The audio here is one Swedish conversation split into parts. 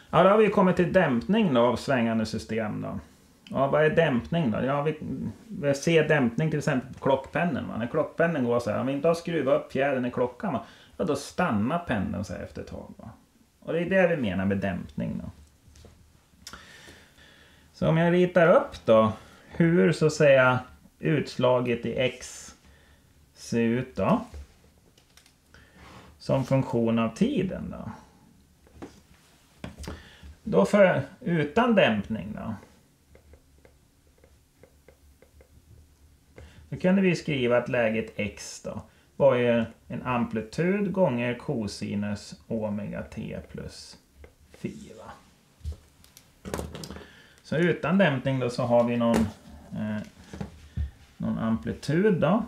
Ja, då har vi kommit till dämpning då av svängande system då. Ja, vad är dämpning då? Ja, vi ser dämpning till exempel på klockpendeln. När klockpendeln går så här, om vi inte har skruvat upp fjädern i klockan, ja, då stannar pendeln så här efter ett tag. Va? Och det är det vi menar med dämpning då. Så om jag ritar upp då hur så att säga utslaget i x ser ut då. Som funktion av tiden då. Då för utan dämpning då. Då kunde vi skriva att läget x då var ju en amplitud gånger cosinus omega t plus phi. Va? Så utan dämpning då så har vi någon amplitud då.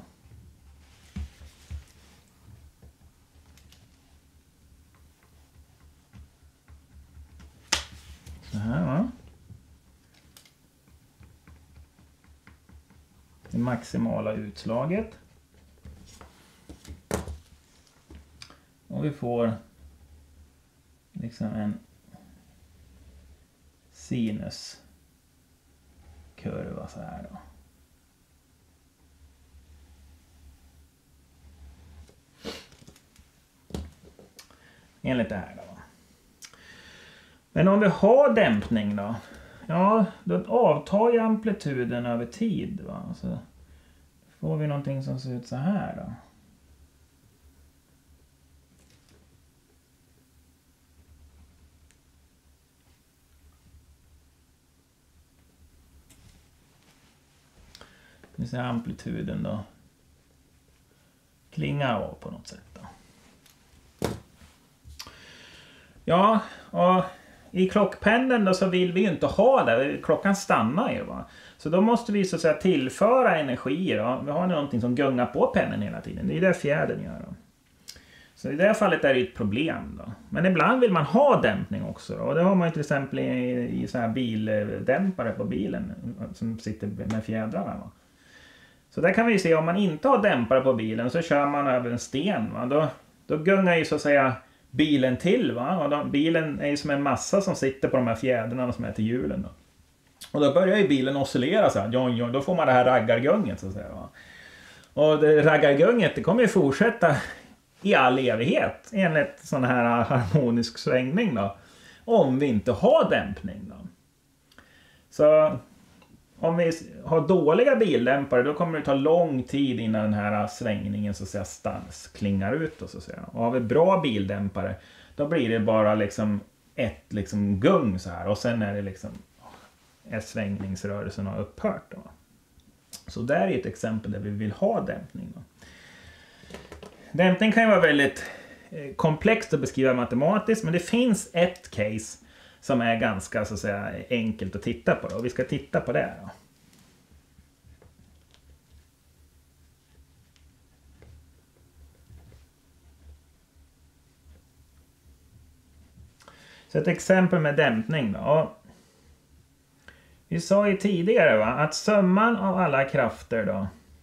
Så här va. Det maximala utslaget. Och vi får liksom en sinuskurva så här då. Enligt det här då. Men om vi har dämpning då. Ja, då avtar ju amplituden över tid. Va? Så får vi någonting som ser ut så här då. Vi ser amplituden då. Klingar av på något sätt då. Ja, och i klockpendeln då så vill vi ju inte ha det. Klockan stannar ju va. Så då måste vi så att säga tillföra energi då. Vi har någonting som gungar på pendeln hela tiden. Det är det fjädern gör då. Så i det här fallet är det ett problem då. Men ibland vill man ha dämpning också då. Och det har man ju till exempel i så här bildämpare på bilen som sitter med fjädrarna va. Så där kan vi se om man inte har dämpare på bilen så kör man över en sten va. Då gungar ju så att säga bilen till va. Och bilen är ju som en massa som sitter på de här fjädrarna som är till hjulen då. Och då börjar ju bilen oscillera så här. Då får man det här raggargunget så att säga va. Och det raggargunget det kommer ju fortsätta i all evighet enligt sån här harmonisk svängning då. Om vi inte har dämpning då. Så om vi har dåliga bildämpare då kommer det ta lång tid innan den här svängningen så att säga klingar ut och så att säga. Och har vi bra bildämpare då blir det bara liksom ett liksom gung så här och sen är det liksom svängningsrörelsen har upphört då. Så där är ett exempel där vi vill ha dämpning då. Dämpning kan ju vara väldigt komplext att beskriva matematiskt men det finns ett case som är ganska så att säga enkelt att titta på då. Och vi ska titta på det då. Så ett exempel med dämpning då. Vi sa ju tidigare va, att summan av alla krafter då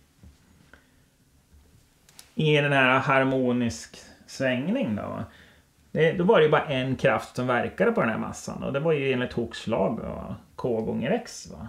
i den här harmonisk svängning då. Då var det ju bara en kraft som verkade på den här massan. Och det var ju enligt Hooks lag K gånger X va.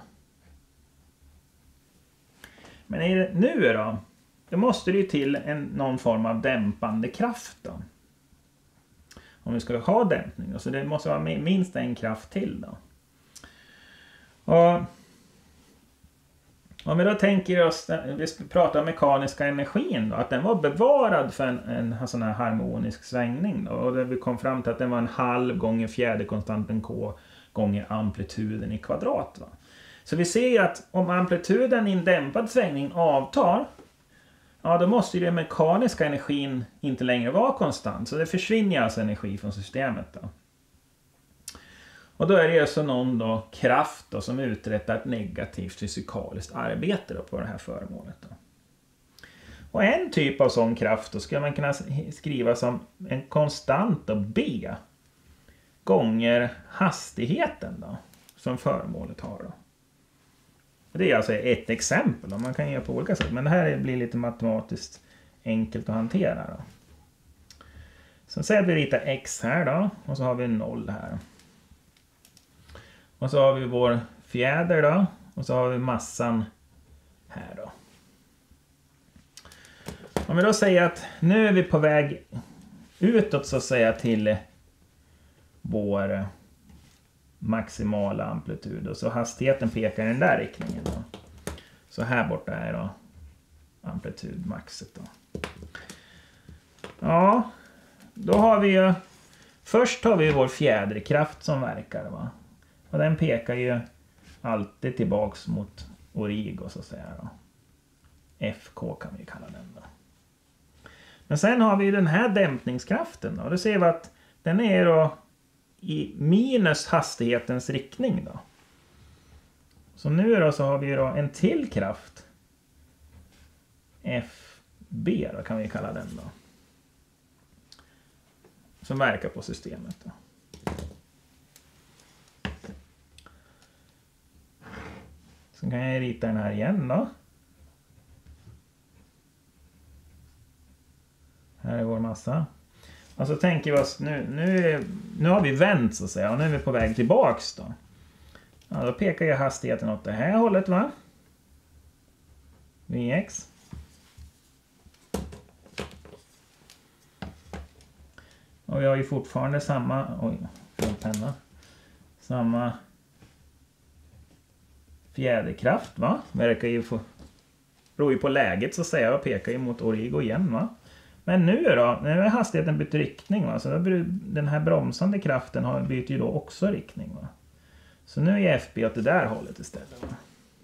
Men nu då måste det ju till någon form av dämpande kraft då. Om vi ska ha dämpning då. Så det måste vara minst en kraft till då. Och om vi då tänker oss, vi pratar om mekaniska energin då, att den var bevarad för en sån här harmonisk svängning då, och där vi kom fram till att den var 1/2 gånger fjäderkonstanten K gånger amplituden i kvadrat va. Så vi ser ju att om amplituden i en dämpad svängning avtar, ja då måste ju den mekaniska energin inte längre vara konstant, så det försvinner alltså energi från systemet då. Och då är det alltså någon då kraft då som uträttar ett negativt fysikaliskt arbete då på det här föremålet då. Och en typ av sån kraft då skulle man kunna skriva som en konstant då B gånger hastigheten då som föremålet har då. Och det är alltså ett exempel och man kan göra på olika sätt, men det här blir lite matematiskt enkelt att hantera då. Så säg att vi ritar X här då och så har vi 0 här. Och så har vi vår fjäder då. Och så har vi massan här då. Om vi då säger att nu är vi på väg utåt så att säga till vår maximala amplitud. Och så hastigheten pekar i den där riktningen då. Så här borta är då amplitudmaxet då. Ja, då har vi ju... Först har vi vår fjäderkraft som verkar va. Och den pekar ju alltid tillbaks mot origo så att säga då. FK kan vi kalla den då. Men sen har vi den här dämpningskraften då. Då ser vi att den är då i minus hastighetens riktning då. Så nu då så har vi då en till kraft. FB då kan vi kalla den då. Som verkar på systemet då. Så kan jag rita den här igen då. Här är vår massa. Och så tänker vi oss, nu har vi vänt så att säga. Och nu är vi på väg tillbaks då. Ja, då pekar jag hastigheten åt det här hållet va. Vx. Och vi har ju fortfarande samma, penna. Samma fjäderkraft va. Verkar ju beror ju på läget så att säga och pekar ju mot origo igen va. Men nu då, nu är hastigheten bytt riktning va. Så då den här bromsande kraften byter ju då också riktning va. Så nu är FB åt det där hållet istället va.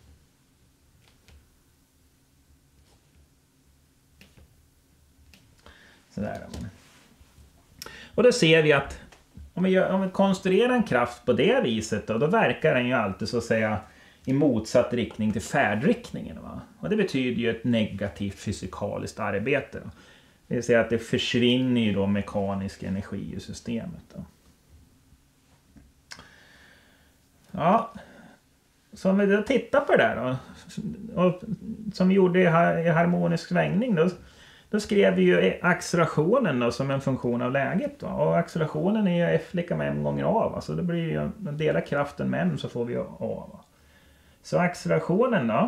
Sådär då. Och då ser vi att om vi konstruerar en kraft på det viset då verkar den ju alltid så att säga i motsatt riktning till färdriktningen va. Och det betyder ju ett negativt fysikaliskt arbete då. Det vill säga att det försvinner ju då mekanisk energi i systemet då. Ja, så om vi då tittar på det där då, och som vi gjorde i harmonisk svängning då skrev vi ju accelerationen då som en funktion av läget då. Och accelerationen är ju F lika med m gånger A va? Så det blir ju, dela kraften med m så får vi A va? Så accelerationen då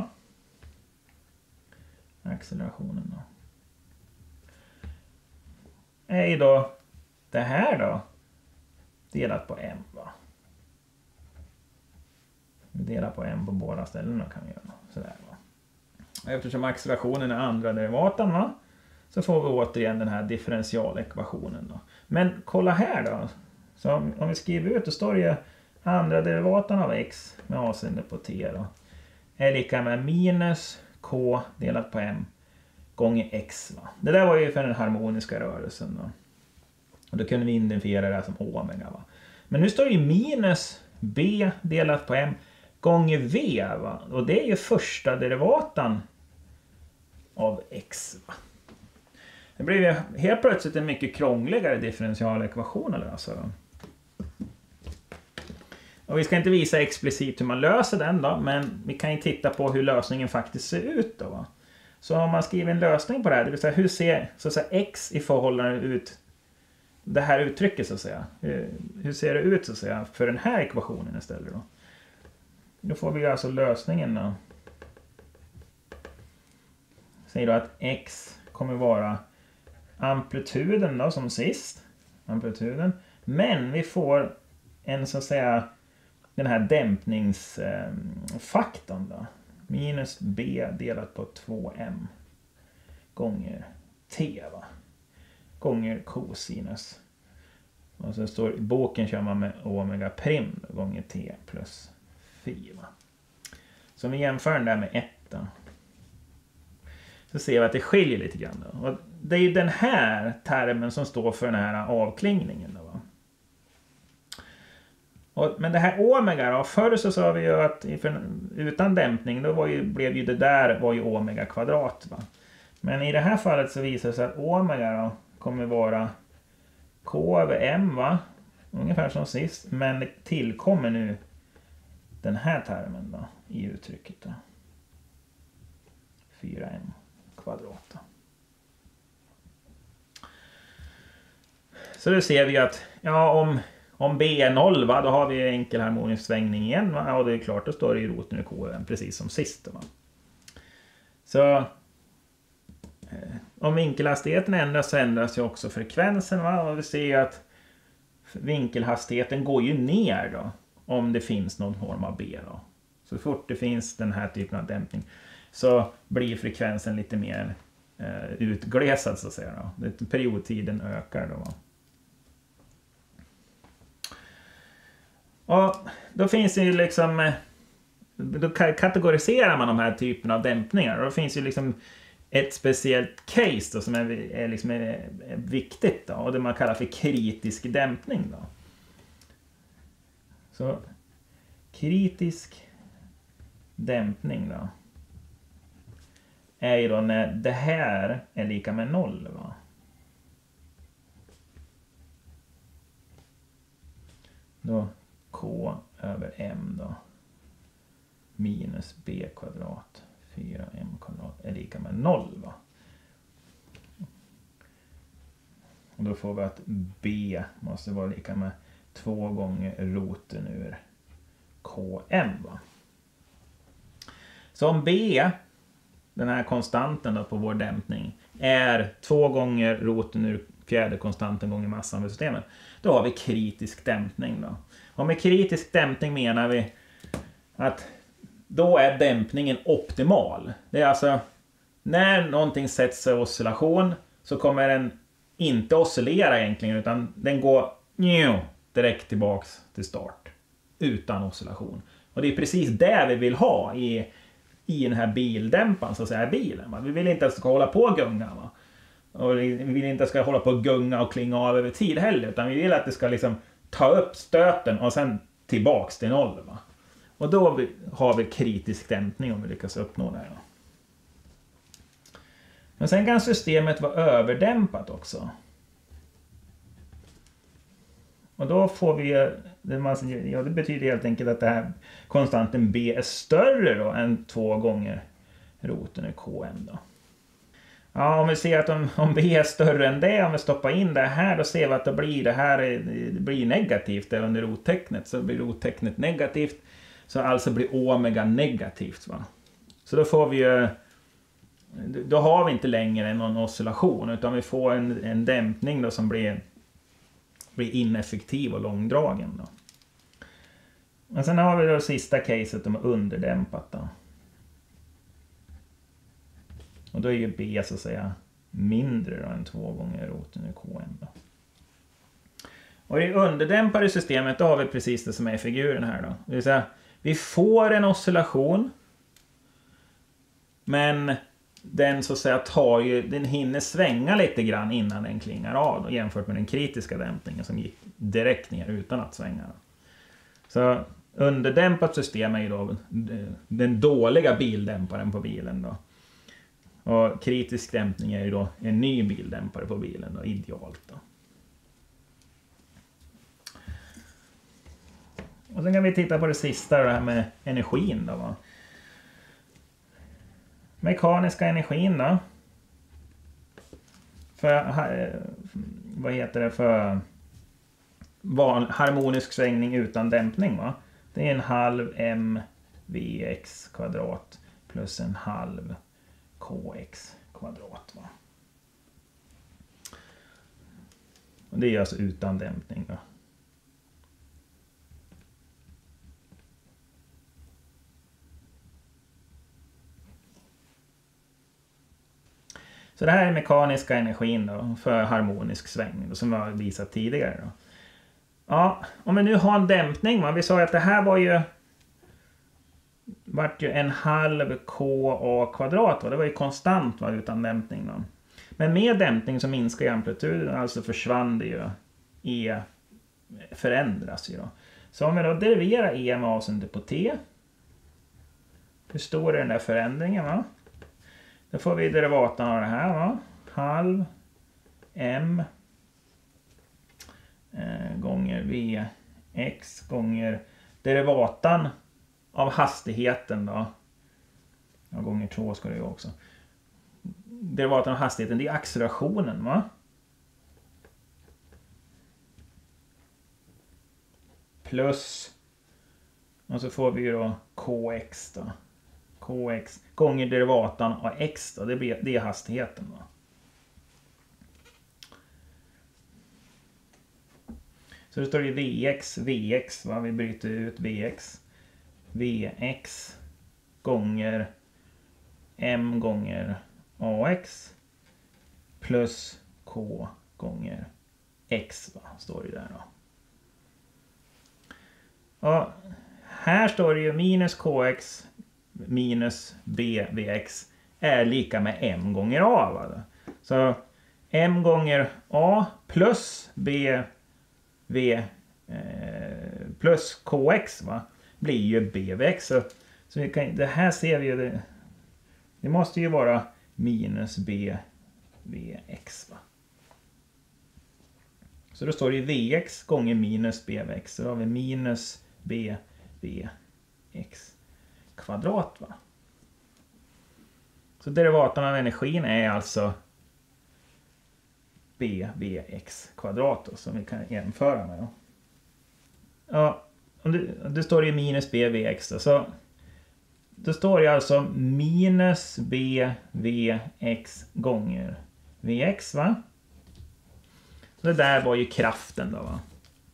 är ju då det här då delat på m va. Vi delar på m på båda ställena kan vi göra sådär va. Och eftersom accelerationen är andra derivaten va, så får vi återigen den här differentialekvationen då. Men kolla här då. Så om vi skriver ut, då står det ju andra derivaten av x med avseende på t då är lika med minus k delat på m gånger x va. Det där var ju för den harmoniska rörelsen då. Och då kunde vi identifiera det här som omega va. Men nu står det ju minus b delat på m gånger v va. Och det är ju första derivaten av x va. Det blir ju helt plötsligt en mycket krångligare differentialekvation att lösa då. Och vi ska inte visa explicit hur man löser den då, men vi kan ju titta på hur lösningen faktiskt ser ut då va. Så om man skriver en lösning på det här, det vill säga hur ser så att säga x i förhållande ut det här uttrycket så att säga. Hur ser det ut så att säga för den här ekvationen istället då. Då får vi alltså lösningen då. Säger då att x kommer vara amplituden då som sist. Amplituden. Men vi får en så att säga den här dämpningsfaktorn då. Minus b delat på 2m gånger t va. Gånger cosinus. Och så står i boken kör man med omega prim då, gånger t plus phi va. Så om vi jämför den där med 1 då. Så ser vi att det skiljer lite grann då. Och det är ju den här termen som står för den här avklingningen då va. Men det här omega då, förr så sa vi ju att utan dämpning då blev ju det där var ju omega kvadrat va. Men i det här fallet så visar det sig att omega då kommer vara k över m va. Ungefär som sist. Men det tillkommer nu den här termen då i uttrycket då. 4m kvadrat då. Så då ser vi att ja, om B är 0, va, då har vi enkel harmonisk svängning igen, va? Och det är klart, då står det i roten ur KM precis som sist. Va? Så om vinkelhastigheten ändras så ändras ju också frekvensen. Va? Och vi ser ju att vinkelhastigheten går ju ner då, om det finns någon form av B. Då. Så fort det finns den här typen av dämpning så blir frekvensen lite mer utglesad så att säga. Då. Periodtiden ökar då. Va? Och då finns det ju liksom, då kategoriserar man de här typen av dämpningar. Och då finns ju liksom ett speciellt case då, som är viktigt då, och det man kallar för kritisk dämpning då. Så kritisk dämpning då är ju då när det här är lika med 0, va. Då K över M då minus B kvadrat 4M kvadrat är lika med 0, va. Och då får vi att B måste vara lika med 2 gånger roten ur KM, va. Så om B, den här konstanten då på vår dämpning, är 2 gånger roten ur fjärde konstanten gånger massan i systemet, då har vi kritisk dämpning då. Och med kritisk dämpning menar vi att då är dämpningen optimal. Det är alltså när någonting sätts i oscillation så kommer den inte oscillera egentligen, utan den går direkt tillbaks till start utan oscillation. Och det är precis det vi vill ha i den här bildämparen, så att säga, bilen. Va? Vi vill inte att det ska hålla på och gunga. Va? Och vi vill inte att det ska hålla på och gunga och klinga av över tid heller, utan vi vill att det ska liksom ta upp stöten och sen tillbaks till 0. Va? Och då har vi kritisk dämpning om vi lyckas uppnå det här. Va? Men sen kan systemet vara överdämpat också. Och då får vi, det betyder helt enkelt att det här konstanten B är större då än 2 gånger roten i KM då. Ja, om vi ser att om B är större än det, om vi stoppar in det här, då ser vi att det blir negativt där under rottecknet. Så blir rottecknet negativt, så alltså blir omega negativt. Va? Så då får vi då har vi inte längre någon oscillation, utan vi får en dämpning då som blir ineffektiv och långdragen då. Men sen har vi då sista caset om underdämpat då. Och då är ju B så att säga mindre då än 2 gånger roten ur KM då. Och i underdämpade systemet då har vi precis det som är i figuren här då. Det vill säga, vi får en oscillation, men den så att säga den hinner svänga lite grann innan den klingar av då, jämfört med den kritiska dämpningen som gick direkt ner utan att svänga. Så underdämpat system är ju då den dåliga bildämparen på bilen då. Och kritisk dämpning är ju då en ny bildämpare på bilen då, idealt då. Och sen kan vi titta på det sista, det här med energin då, va. Mekaniska energin då. För harmonisk svängning utan dämpning, va. Det är en halv mvx kvadrat plus en halv kx kvadrat, va. Och det är alltså utan dämpning då. Så det här är mekaniska energin då, för harmonisk svängning då, som vi har visat tidigare då. Ja, om vi nu har en dämpning, va? Vi sa att det här vart ju en halv ka kvadrat, va? Det var ju konstant, va, utan dämpning då. Men med dämpning så minskar ju amplituden, alltså försvann det ju, E förändras ju då. Så om vi då deriverar E med avseende på T, hur stor är den där förändringen, va? Då får vi derivatan av det här, va? Halv m gånger vx gånger derivatan av hastigheten då. Ja, gånger 2 ska det ju också. Derivatan av hastigheten, det är accelerationen, va? plus, och så får vi ju då kx då. Kx gånger derivatan av x då, det är hastigheten då. Så då står det vx, va? Vi bryter ut vx gånger m gånger ax plus k gånger x, va? Står det där då. Och här står det ju minus kx minus bvx är lika med m gånger a, va? Så m gånger a plus bv plus kx, va, blir ju bvx. Så vi kan, det här ser vi ju, det måste ju vara minus bvx, va. Så då står det ju vx gånger minus bvx. Så då har vi minus bvx kvadrat, va. Så derivaten av energin är alltså bvx kvadrat då, som vi kan jämföra med då. Ja, det står ju minus bvx då, så då står det alltså minus bvx gånger vx, va. Det där var ju kraften då, va.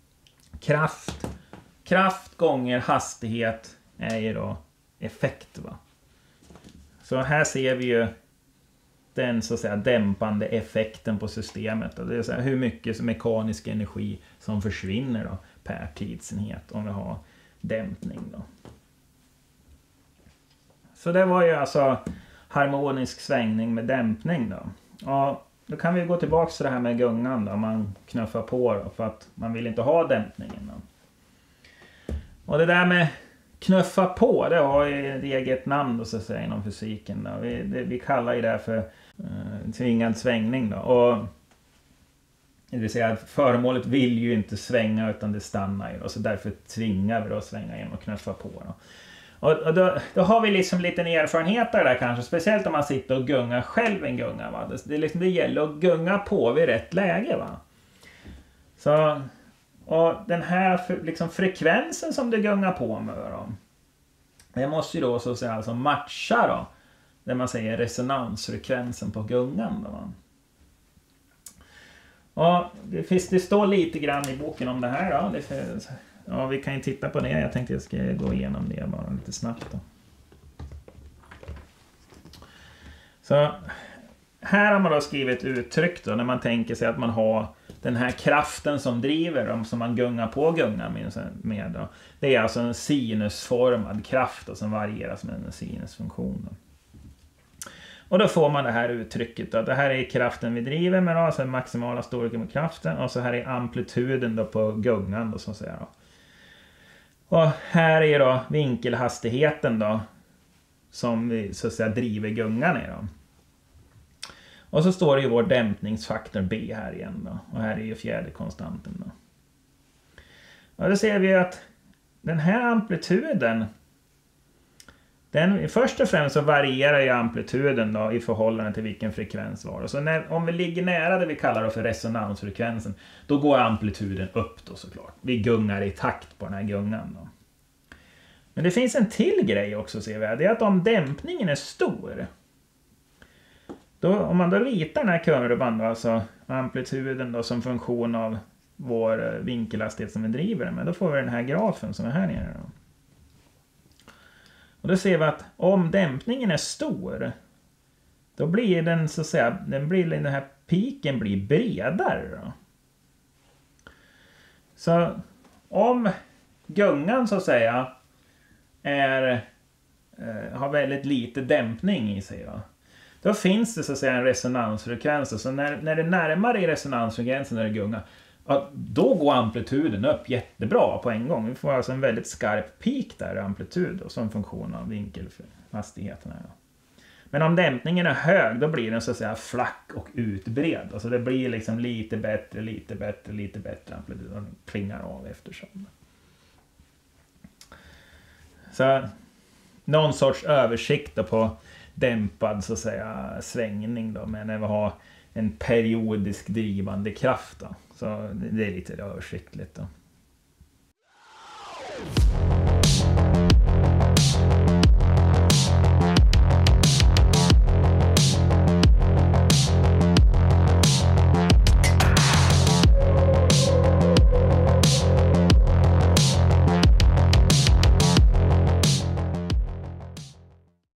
Kraft gånger hastighet är ju då effekt, va. Så här ser vi ju den så att säga dämpande effekten på systemet. Det är så här, hur mycket mekanisk energi som försvinner då per tidsenhet om vi har dämpning då. Så det var ju alltså harmonisk svängning med dämpning då. Och då kan vi gå tillbaka till det här med gungan då. Man knuffar på då, för att man vill inte ha dämpningen då. Och det där med knuffa på, det har ju ett eget namn då, så att säga, inom fysiken då. Vi kallar ju det för tvingad svängning då. Och det vill säga att föremålet vill ju inte svänga utan det stannar ju då. Så därför tvingar vi då att svänga genom att knuffa på då. Och då har vi liksom lite erfarenhet där kanske. Speciellt om man sitter och gungar själv en gunga, va. Det gäller att gunga på vid rätt läge, va. Så, och den här liksom frekvensen som du gungar på med då, det måste ju då så att säga alltså matcha då. Det man säger resonansfrekvensen på gungan då, va. Och det står lite grann i boken om det här då. Ja, vi kan ju titta på det. Jag tänkte jag ska gå igenom det bara lite snabbt då. Så här har man då skrivit uttryck då, när man tänker sig att man har den här kraften som driver dem, som man gungar på gungan med då. Det är alltså en sinusformad kraft då, som varieras med en sinusfunktion då. Och då får man det här uttrycket då. Det här är kraften vi driver med då, alltså maximala storleken på kraften, och så här är amplituden då på gungan då, så att säga då. Och här är då vinkelhastigheten då, som vi så att säga driver gungan i då. Och så står det ju vår dämpningsfaktor B här igen då. Och här är ju fjäderkonstanten då. Och då ser vi att den här amplituden, den, först och främst så varierar ju amplituden då i förhållande till vilken frekvens var. Så om vi ligger nära det vi kallar för resonansfrekvensen, då går amplituden upp då såklart. Vi gungar i takt på den här gungan då. Men det finns en till grej också, ser vi. Det är att om dämpningen är stor, då, om man då ritar den här kurvan då, alltså amplituden då som funktion av vår vinkelhastighet som vi driver den med, då får vi den här grafen som är här nere då. Och då ser vi att om dämpningen är stor, då blir den så att säga, den här piken blir bredare då. Så om gungan så att säga har väldigt lite dämpning i sig då finns det så att säga en resonansfrekvens. Så när det närmar i resonansfrekvensen när det gungar, då går amplituden upp jättebra på en gång. Vi får alltså en väldigt skarp peak där i amplitud då, som funktion av vinkelhastigheten här då. Men om dämpningen är hög, då blir den så att säga flack och utbredd. Alltså det blir liksom lite bättre amplitud, och den klingar av eftersom. Så någon sorts översikt då på dämpad så att säga svängning då, men när vi har en periodisk drivande kraft då. Så det är lite översiktligt då.